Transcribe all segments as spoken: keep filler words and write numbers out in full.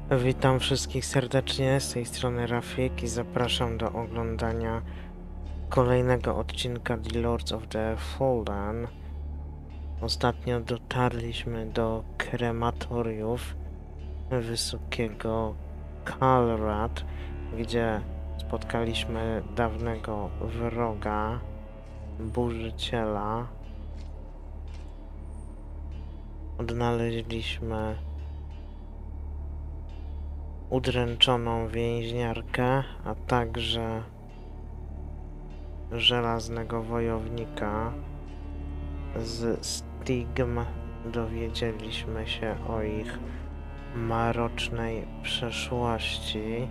Witam wszystkich serdecznie, z tej strony Rafik i zapraszam do oglądania kolejnego odcinka The Lords of the Fallen. Ostatnio dotarliśmy do krematoriów wysokiego Kalrad, gdzie spotkaliśmy dawnego wroga, burzyciela. Odnaleźliśmy udręczoną więźniarkę, a także żelaznego wojownika. Z Stigm dowiedzieliśmy się o ich marocznej przeszłości,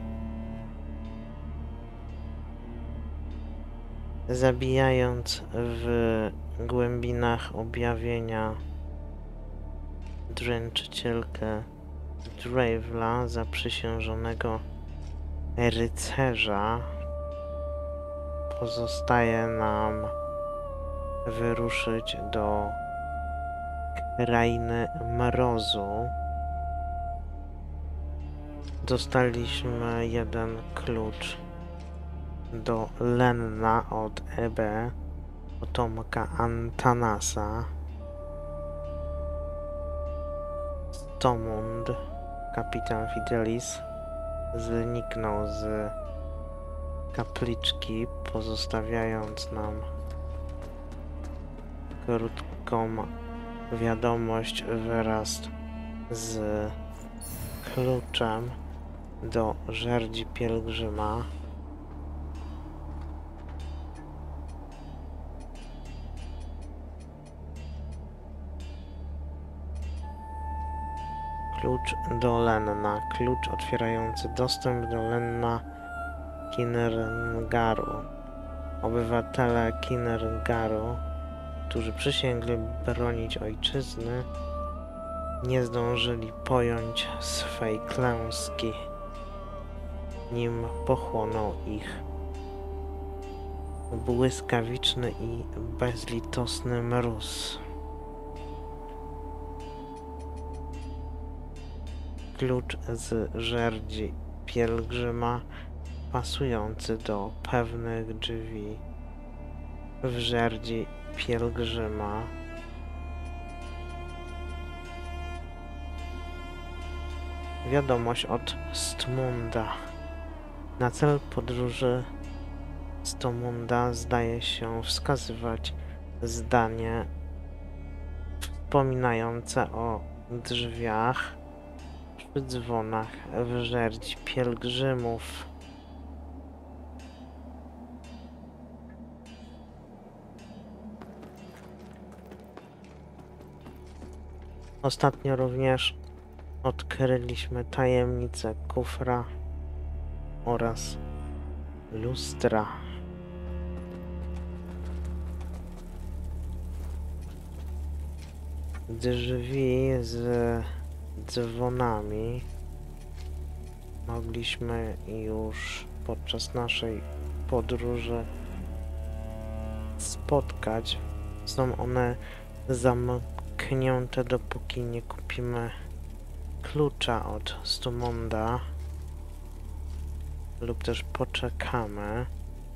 zabijając w głębinach objawienia dręczycielkę Dravela, zaprzysiężonego rycerza. Pozostaje nam wyruszyć do krainy mrozu. Dostaliśmy jeden klucz do Lenna od Ebe, potomka Antanasa. Stomund, kapitan Fidelis, zniknął z kapliczki, pozostawiając nam krótką wiadomość wraz z kluczem do żerdzi pielgrzyma. Klucz do Lenna. Klucz otwierający dostęp do Lenna Kinngaru. Obywatele Kinngaru, którzy przysięgli bronić ojczyzny, nie zdążyli pojąć swej klęski, nim pochłonął ich błyskawiczny i bezlitosny mróz. Klucz z żerdzi pielgrzyma, pasujący do pewnych drzwi w żerdzi pielgrzyma. Wiadomość od Stmunda. Na cel podróży Stomunda zdaje się wskazywać zdanie wspominające o drzwiach przy dzwonach w żerdzi pielgrzymów. Ostatnio również odkryliśmy tajemnicę kufra oraz lustra. Drzwi z dzwonami mogliśmy już podczas naszej podróży spotkać. Są one zamknięte, dopóki nie kupimy klucza od Stomunda lub też poczekamy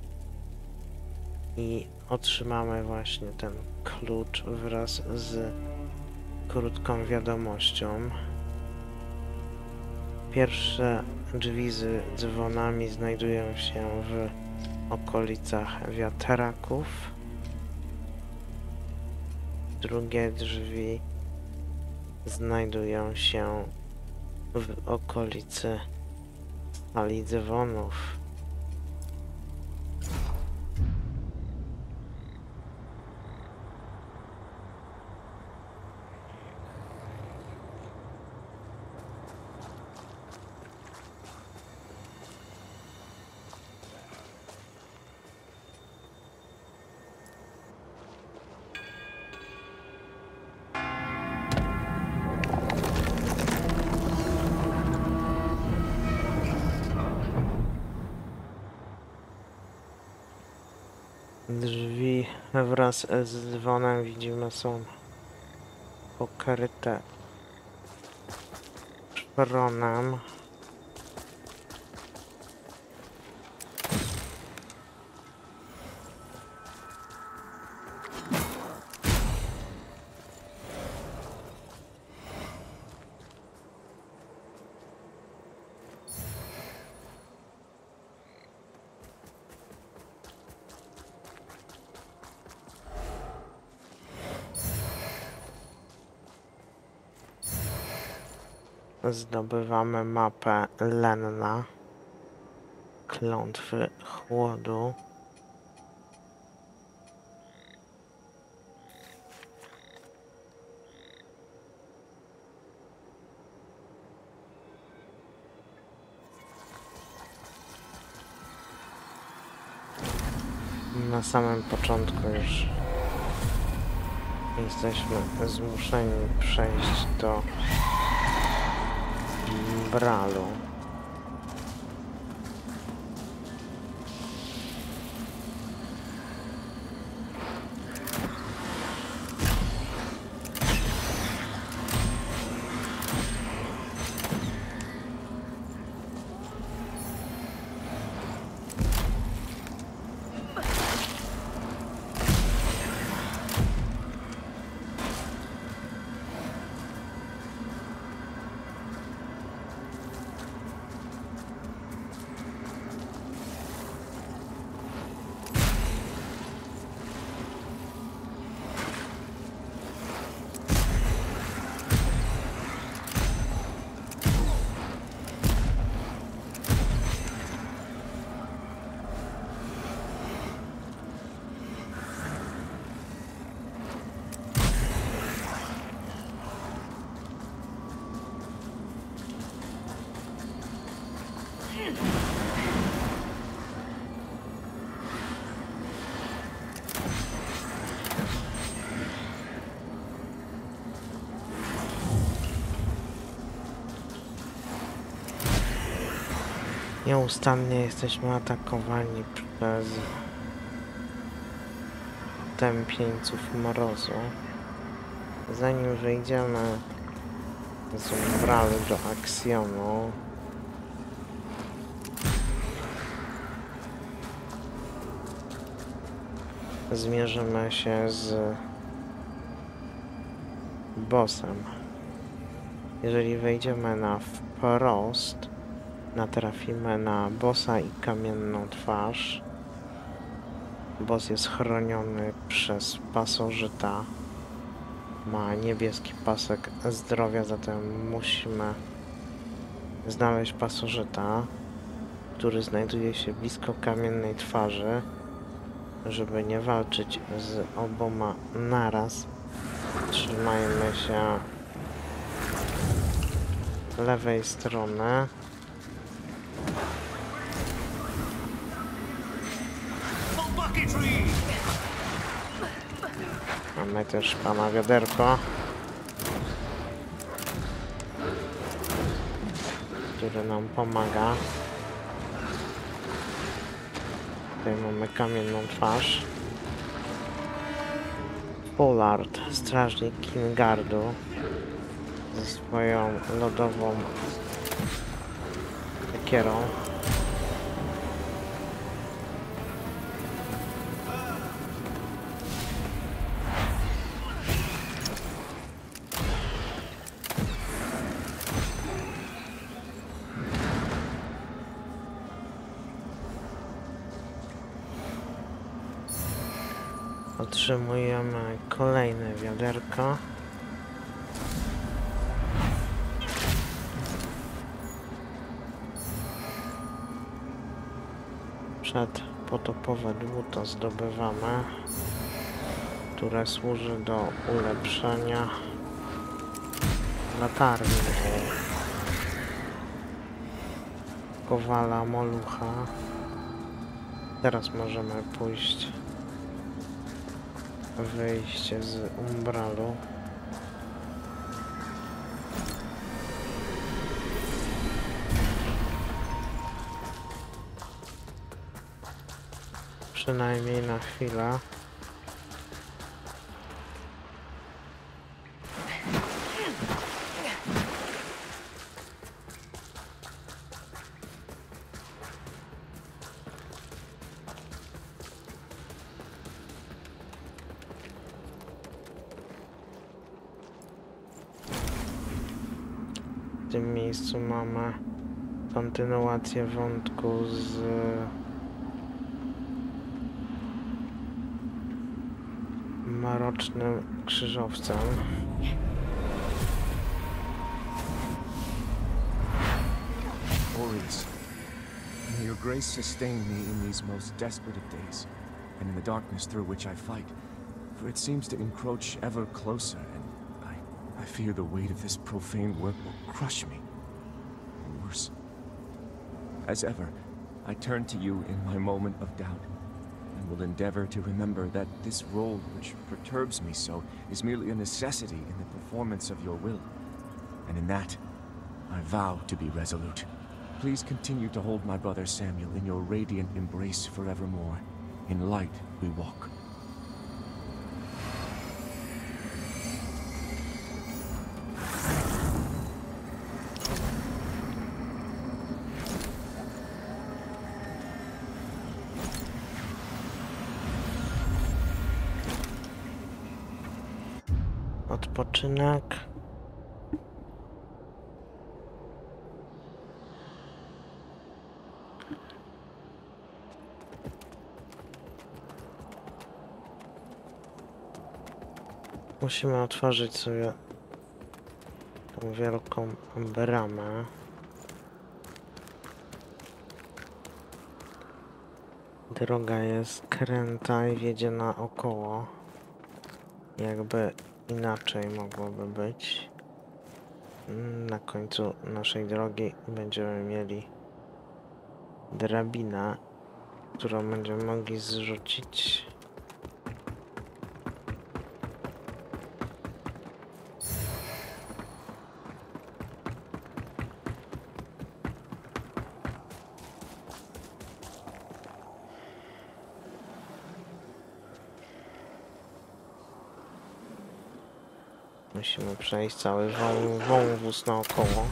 i otrzymamy właśnie ten klucz wraz z krótką wiadomością. Pierwsze drzwi z dzwonami znajdują się w okolicach wiatraków. Drugie drzwi znajdują się w okolicy sali dzwonów. Drzwi wraz z dzwonem, widzimy, są pokryte szronem. zdobywamy mapę Lenna, klątwy chłodu. Na samym początku już jesteśmy zmuszeni przejść do Umbralu. Nieustannie jesteśmy atakowani przez tępieńców mrozu. Zanim wyjdziemy z Umbralu do Aksjonu, zmierzymy się z bossem. Jeżeli wejdziemy na wprost, natrafimy na bossa i kamienną twarz. Boss jest chroniony przez pasożyta. Ma niebieski pasek zdrowia, zatem musimy znaleźć pasożyta, który znajduje się blisko kamiennej twarzy, żeby nie walczyć z oboma naraz. Trzymajmy się lewej strony. Mamy też pana wiaderko, który nam pomaga. Tutaj mamy kamienną twarz. Pollard, strażnik Kingardu, ze swoją lodową sekierą. Otrzymujemy kolejne wiaderko. Przed potopowe dłuto zdobywamy, które służy do ulepszenia latarni Kowala Molucha. Teraz możemy pójść wyjście z Umbralu. Przynajmniej na chwilę. W tym miejscu mamy kontynuację wątku z Mrocznym Krzyżowcem. May your grace sustain me in these most desperate of days, and in the darkness through which I fight, for it seems to encroach ever closer, and I, I fear the weight of this profane work will crush me, or worse. As ever, I turn to you in my moment of doubt, and will endeavor to remember that this role which perturbs me so is merely a necessity in the performance of your will, and in that, I vow to be resolute. Please continue to hold my brother Samuel in your radiant embrace forevermore. In light we walk. Odpoczynek. Musimy otworzyć sobie tą wielką bramę. Droga jest kręta i wiedzie naokoło. Jakby inaczej mogłoby być. Na końcu naszej drogi będziemy mieli drabinę, którą będziemy mogli zrzucić. Musimy przejść cały wą wąwóz naokoło.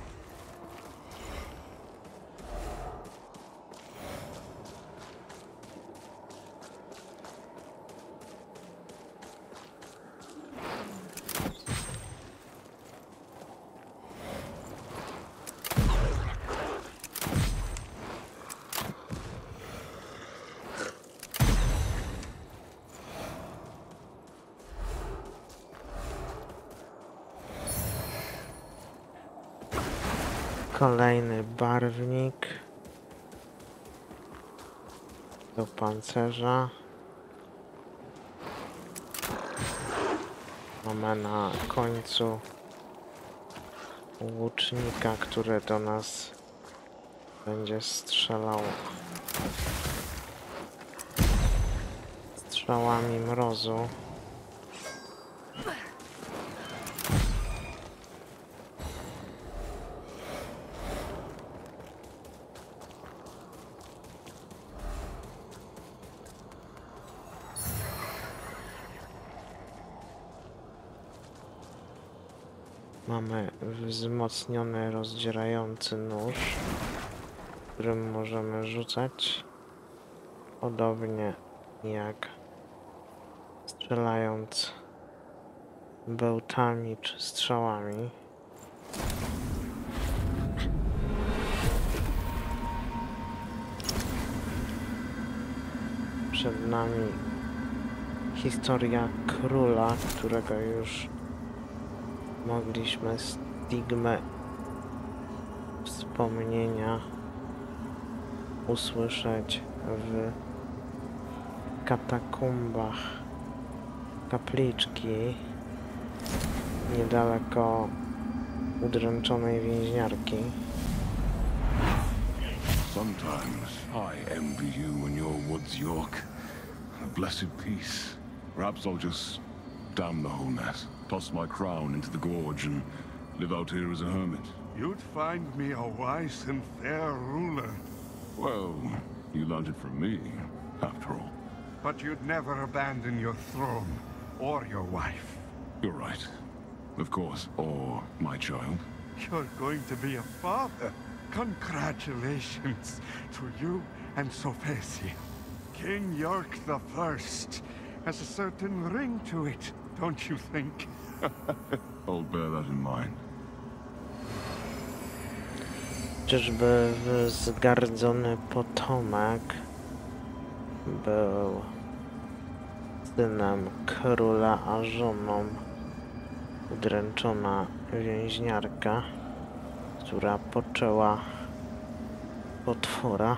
Kolejny barwnik do pancerza. Mamy na końcu łucznika, który do nas będzie strzelał strzałami mrozu. Mamy wzmocniony, rozdzierający nóż, którym możemy rzucać, podobnie jak strzelając bełtami czy strzałami. Przed nami historia króla, którego już mogliśmy stigmę wspomnienia usłyszeć w katakumbach kapliczki niedaleko udręczonej więźniarki. Sometimes I envy you and your woods York. A blessed peace. Perhaps I'll just damn the whole mess. Toss my crown into the gorge and live out here as a hermit. You'd find me a wise and fair ruler. Well, you learned it from me, after all. But you'd never abandon your throne, or your wife. You're right. Of course, or my child. You're going to be a father. Congratulations to you and Sophesia. King York the First has a certain ring to it, don't you think? I'll bear that in mind. Czyżby wzgardzony potomek był synem króla, a żoną udręczona więźniarka, która poczęła potwora.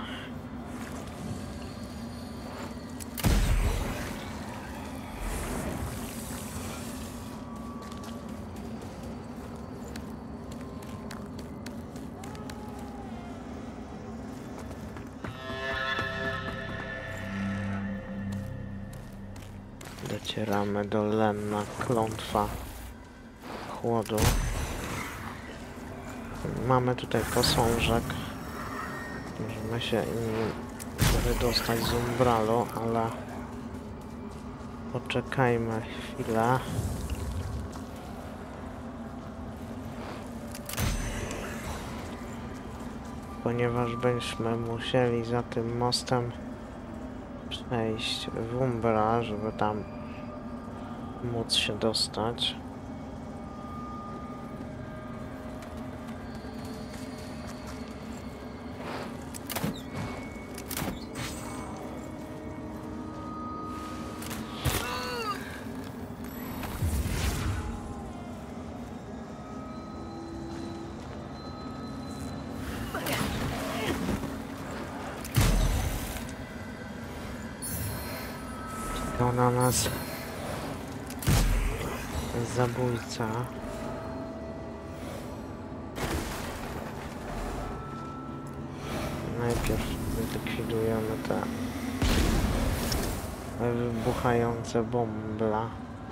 Docieramy do Lenna, klątwa chłodu. Mamy tutaj posążek. Możemy się nim wydostać z umbralu, ale poczekajmy chwilę. Ponieważ będziemy musieli za tym mostem przejść w umbra, żeby tam móc się dostać. To na nas zabójca. Najpierw zlikwidujemy te wybuchające bombla.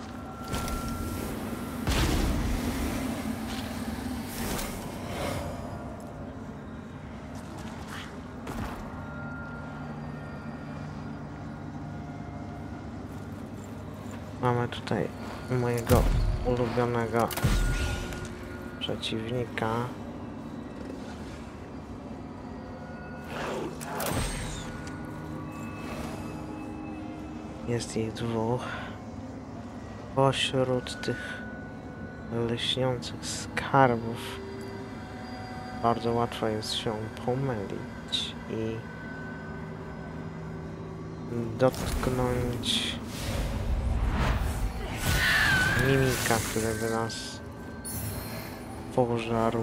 Mamy tutaj mojego ulubionego przeciwnika. Jest ich dwóch. Pośród tych lśniących skarbów bardzo łatwo jest się pomylić i dotknąć mimika, który by nas pożarł.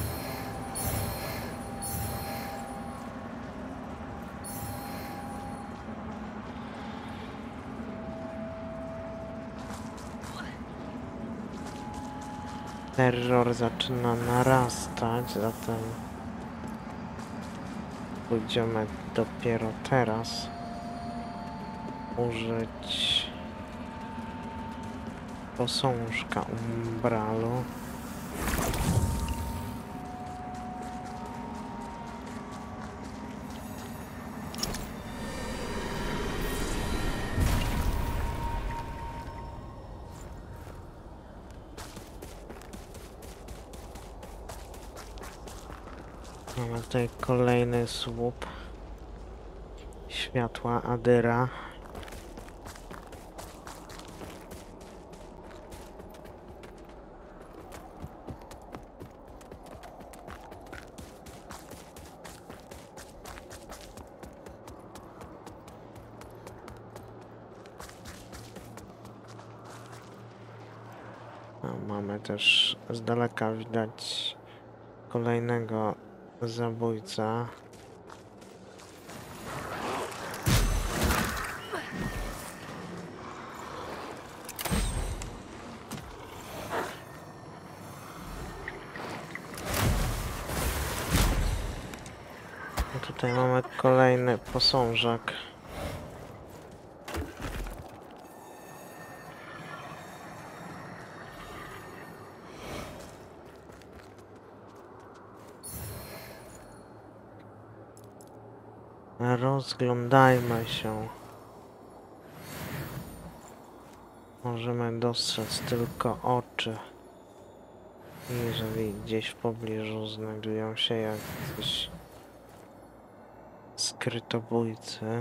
Terror zaczyna narastać, zatem pójdziemy dopiero teraz użyć posążka umbralu. Mamy tutaj kolejny słup światła Adyra. A mamy też z daleka widać kolejnego zabójca. A tutaj mamy kolejny posążek. Rozglądajmy się. Możemy dostrzec tylko oczy. Jeżeli gdzieś w pobliżu znajdują się jakieś skrytobójcy.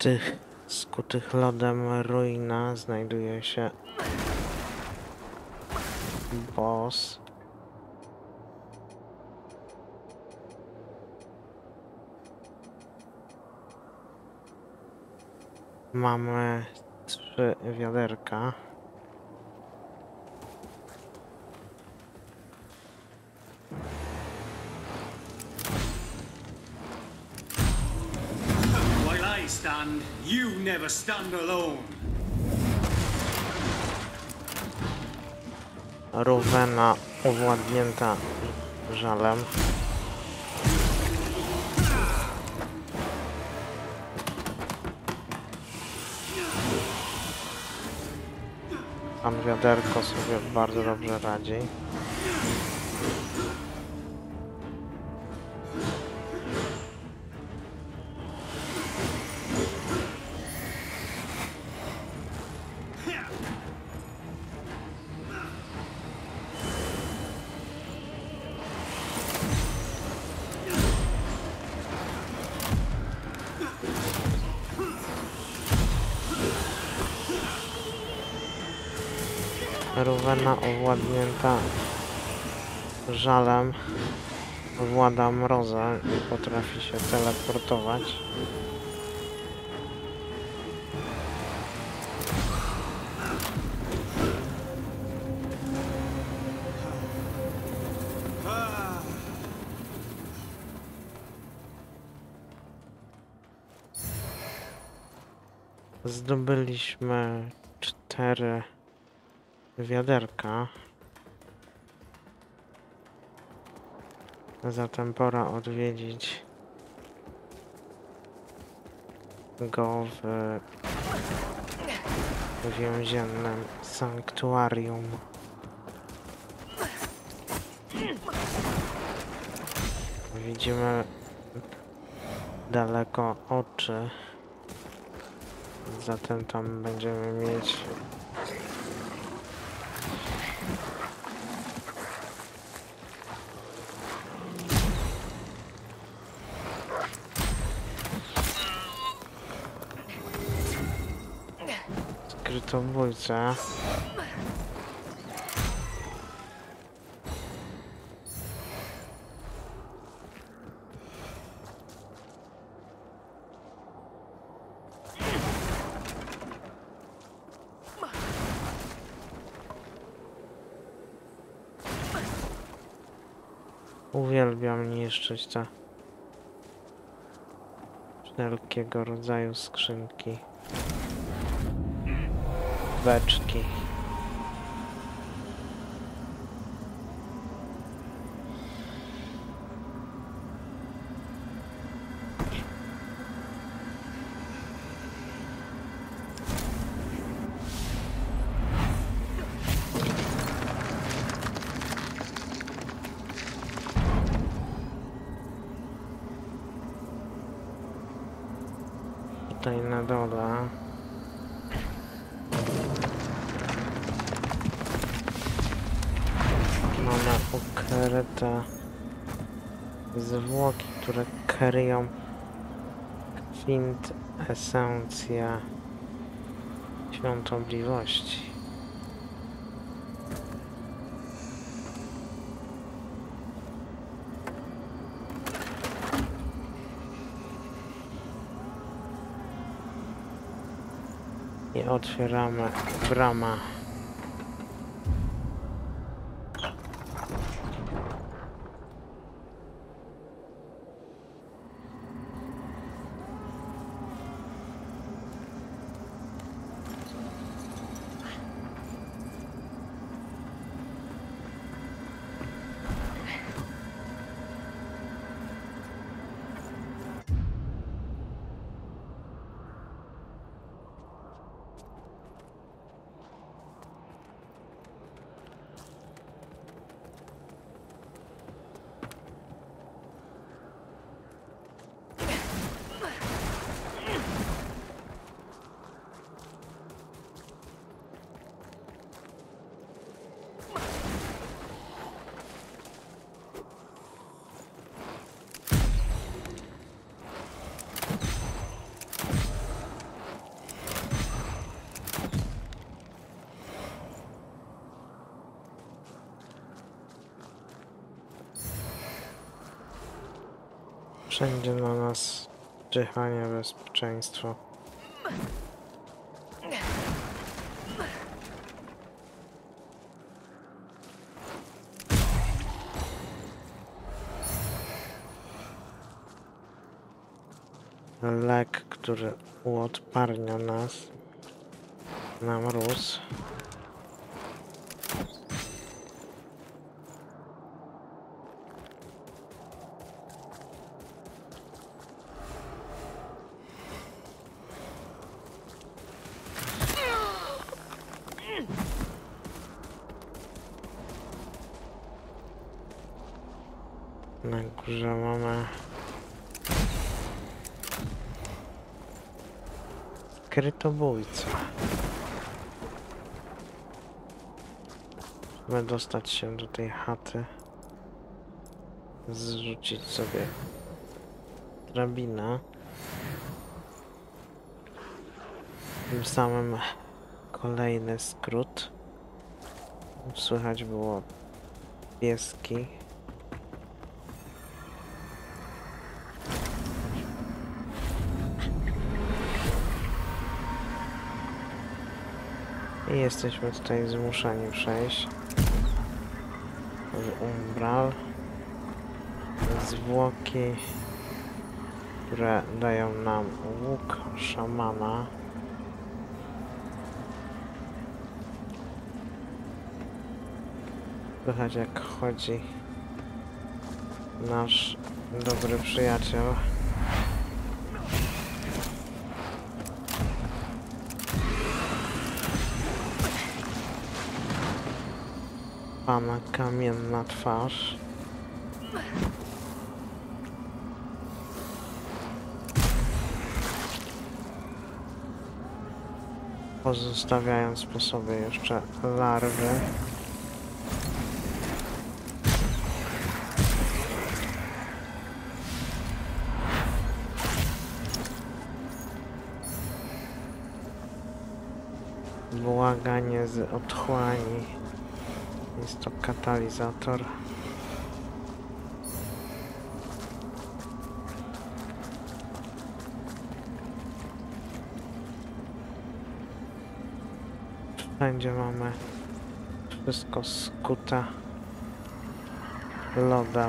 tych skutych lodem ruina znajduje się boss. Mamy trzy wiaderka. While I stand, you never stand alone. Rowena owładnięta żalem. Pan wiaderko sobie bardzo dobrze radzi. Rowena owładnięta żalem włada mrozem i potrafi się teleportować. Zdobyliśmy cztery wiaderka. Zatem pora odwiedzić go w więziennym sanktuarium. Widzimy daleko oczy. Zatem tam będziemy mieć skrytobójcę. Uwielbiam niszczyć te wszelkiego rodzaju skrzynki, beczki. Tutaj na dole mamy ukryte zwłoki, które kryją kwintesencję świątobliwości. I otwieramy bramę. Wszędzie na nas czyha niebezpieczeństwo. Lek, który uodparnia nas na mróz. Na górze mamy skrytobójca. Chcemy dostać się do tej chaty. Zrzucić sobie drabinę. Tym samym kolejny skrót. Słychać było pieski. I jesteśmy tutaj zmuszeni przejść w umbral. Zwłoki, które dają nam łuk szamana. Słychać jak chodzi nasz dobry przyjaciel. Pana kamienna twarz. Pozostawiając po sobie jeszcze larwy. Błaganie z otchłani. Jest to katalizator. Wszędzie mamy wszystko skute lodem.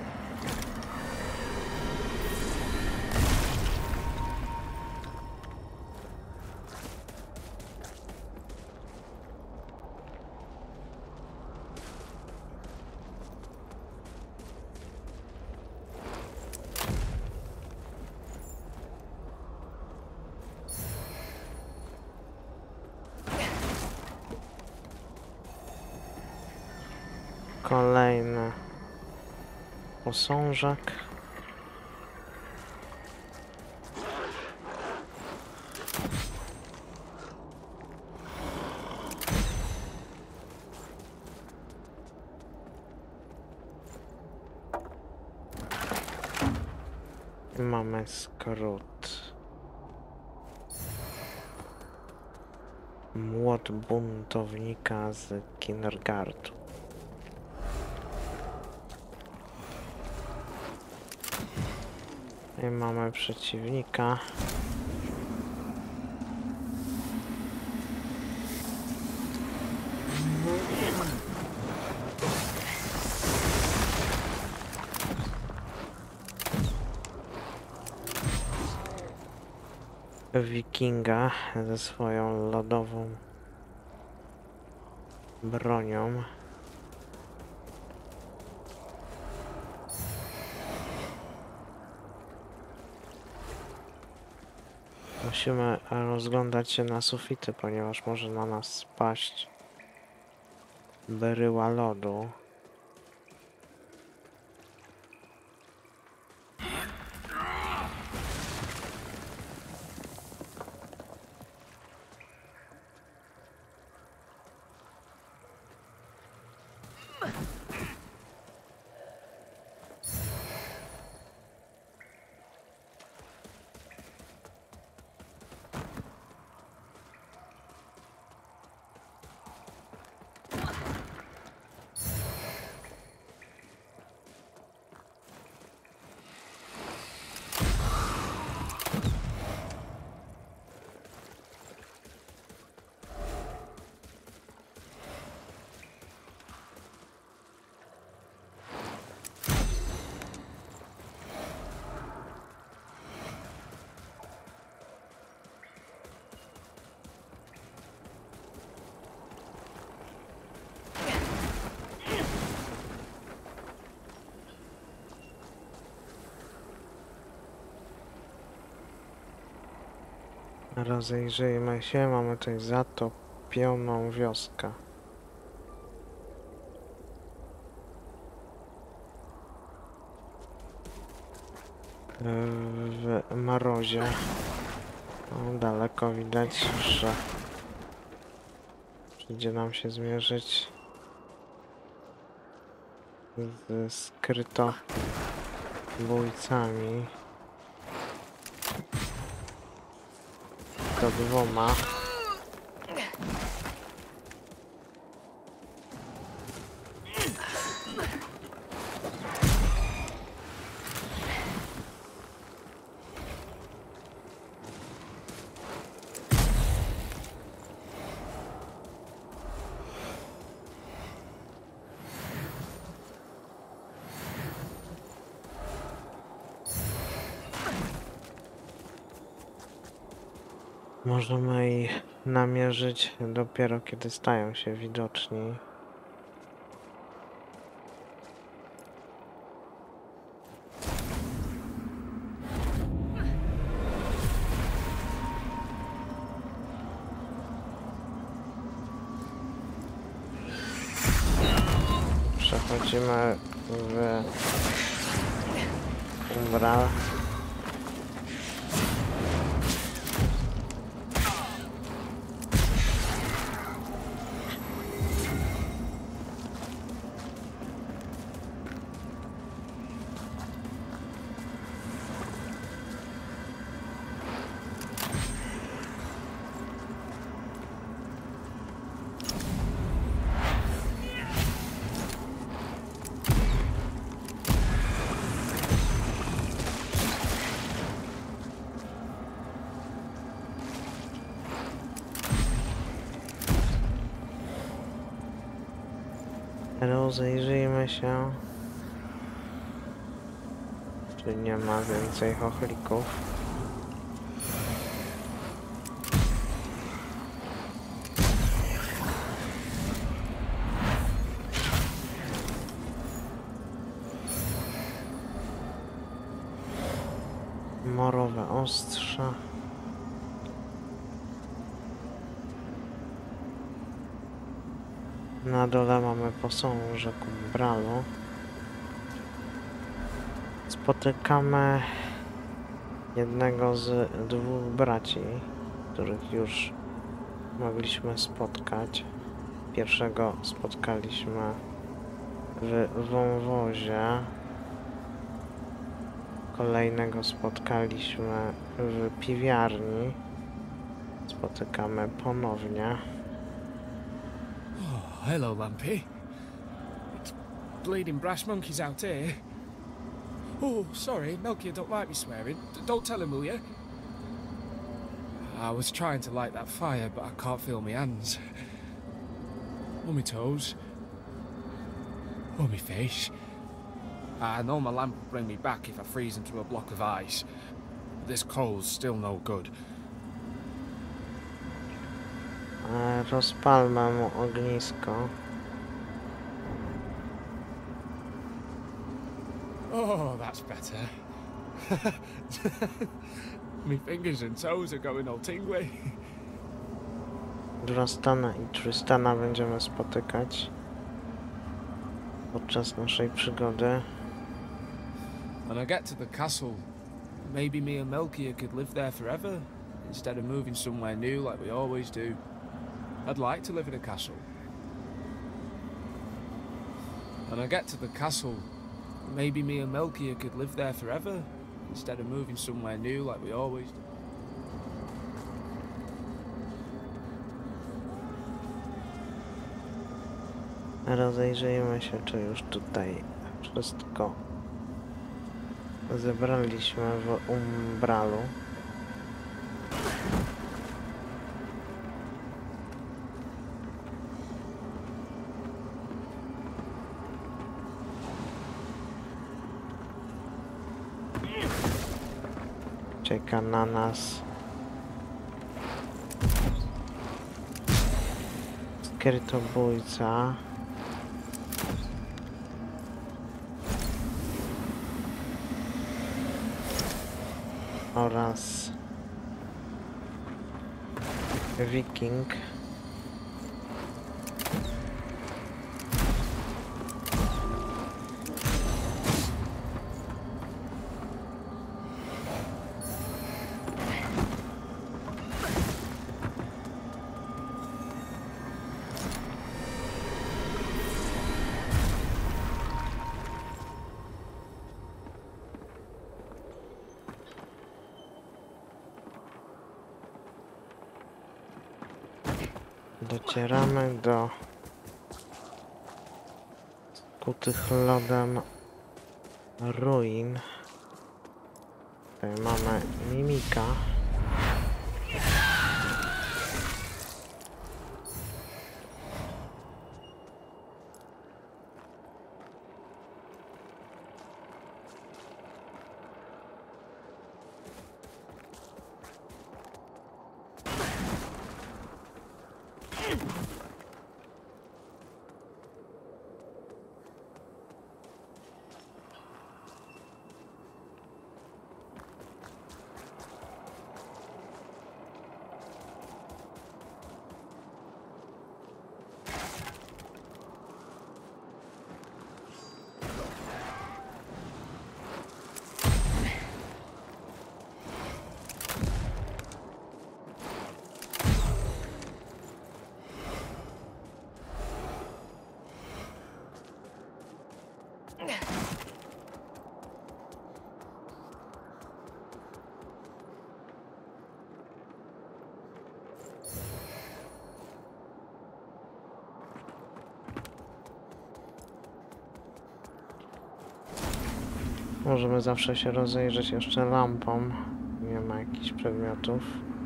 Kolejny posążek. I mamy skrót. Młot buntownika z Kindergartu. I mamy przeciwnika. Wikinga ze swoją lodową bronią. Musimy rozglądać się na sufity, ponieważ może na nas spaść bryła lodu. Rozejrzyjmy się, mamy tutaj zatopioną wioskę. W mrozie. No, daleko widać, że przyjdzie nam się zmierzyć z skryto bójcami. To dwoma. Możemy ich namierzyć dopiero kiedy stają się widoczni. Przechodzimy w umbral. Rozejrzyjmy się, czy nie ma więcej chochlików. Morowe ostrza. Na dole mamy posążek umbralu. Spotykamy jednego z dwóch braci, których już mogliśmy spotkać. Pierwszego spotkaliśmy w wąwozie. Kolejnego spotkaliśmy w piwiarni. Spotykamy ponownie. Oh, hello, Lampy. It's bleeding brass monkeys out here. Oh, sorry, Melchior don't like me swearing. D don't tell him, will you? I was trying to light that fire, but I can't feel my hands. Or my toes. Or my face. I know my lamp will bring me back if I freeze into a block of ice. But this cold's still no good. Rozpalmy mu ognisko. Oh, that's better. My fingers and toes are going all tingly. Durastana i Tristana będziemy spotykać podczas naszej przygody. When I get to the castle, maybe me and Melchior could live there forever, instead of moving somewhere new like we always do. I'd like to live in a castle. When I get to the castle, maybe me and Melchior could live there forever, instead of moving somewhere new like we always do. Rozejrzyjmy się, czy już tutaj wszystko zebraliśmy w umbralu. Czeka na nas skrytobójca. Oraz Wiking. Docieramy do skutych lodem ruin. Tutaj mamy Mimika. Możemy zawsze się rozejrzeć jeszcze lampą. Nie ma jakichś przedmiotów.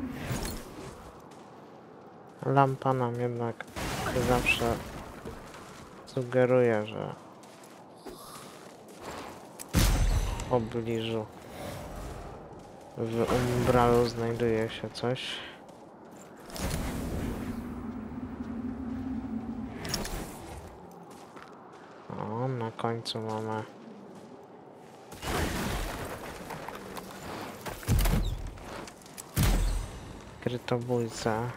Lampa nam jednak zawsze sugeruje, że w pobliżu w umbralu znajduje się coś. O, na końcu mamy krytobójcę.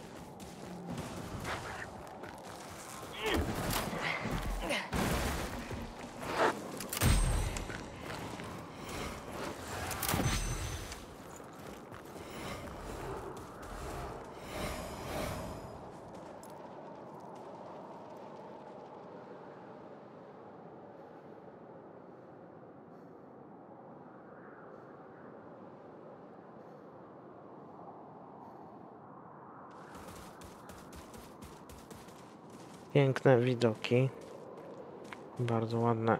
Piękne widoki, bardzo ładne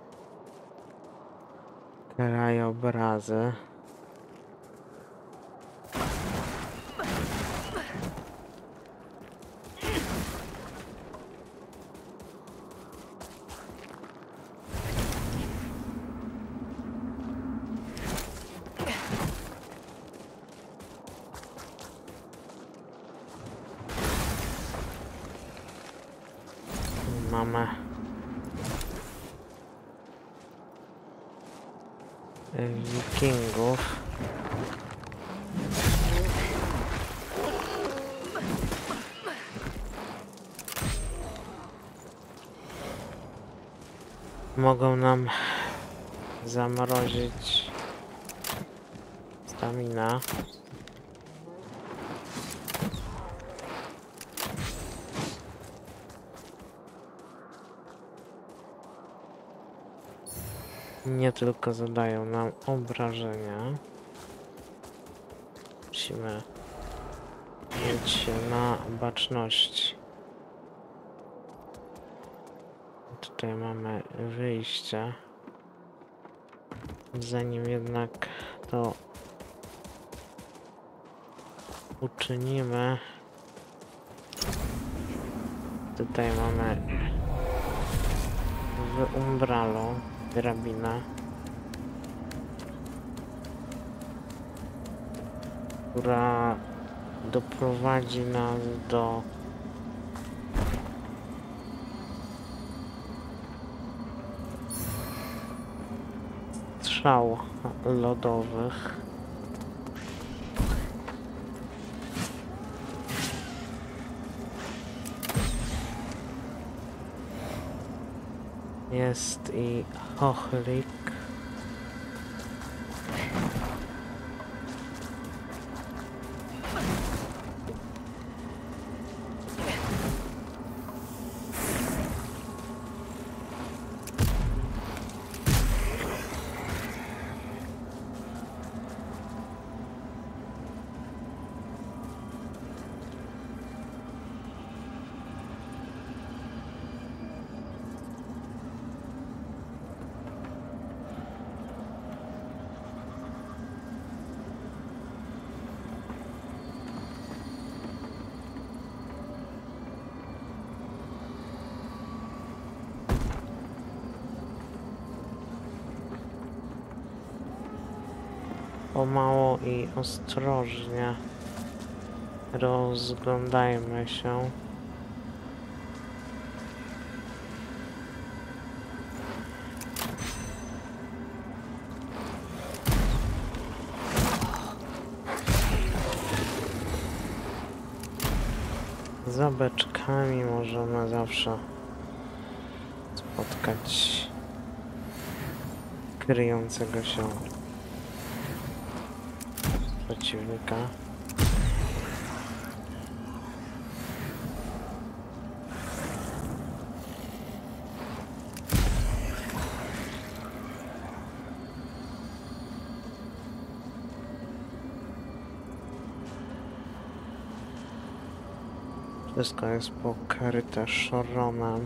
krajobrazy. Mamy Wikingów. Mogą nam zamrozić stamina. Nie tylko zadają nam obrażenia. Musimy mieć na baczności. Tutaj mamy wyjście. Zanim jednak to uczynimy, tutaj mamy w umbralu drabinę, która doprowadzi nas do strzał lodowych. Jest i chochlik. Pomału i ostrożnie rozglądajmy się. Za beczkami możemy zawsze spotkać kryjącego się przeciwnika. Wszystko jest pokryte szronem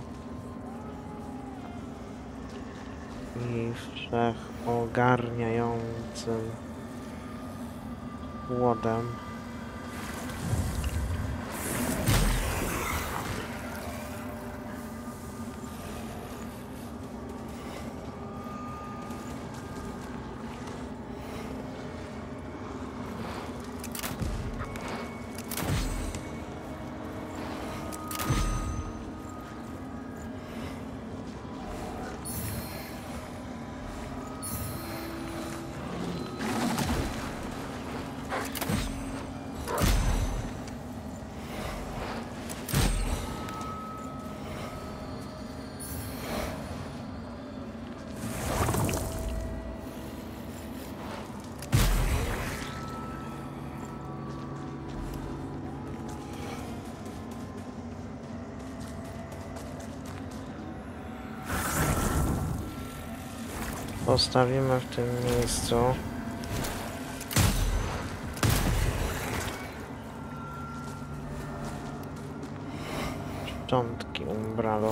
i wszechogarniającym chłodem. Postawimy w tym miejscu szczątki umbralu.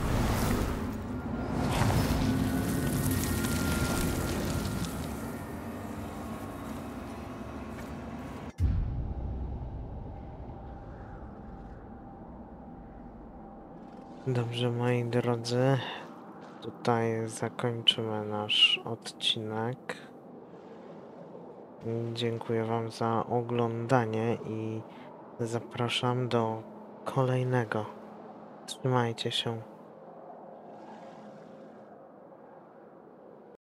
Dobrze, moi drodzy. Tutaj zakończymy nasz odcinek. Dziękuję Wam za oglądanie i zapraszam do kolejnego. Trzymajcie się.